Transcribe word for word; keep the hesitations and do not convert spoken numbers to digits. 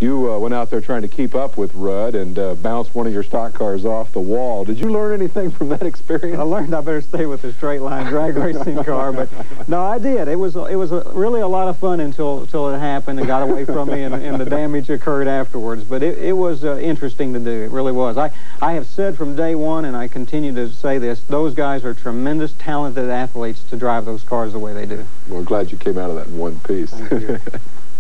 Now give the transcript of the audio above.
You uh, went out there trying to keep up with Rudd and uh, bounced one of your stock cars off the wall. Did you learn anything from that experience? I learned I better stay with the straight line drag racing car, but no, I did. It was it was a, really a lot of fun until until it happened and got away from me, and, and the damage occurred afterwards. But it, it was uh, interesting to do. It really was. I I have said from day one, and I continue to say this: those guys are tremendous, talented athletes to drive those cars the way they do. Well, I'm glad you came out of that in one piece. Thank you.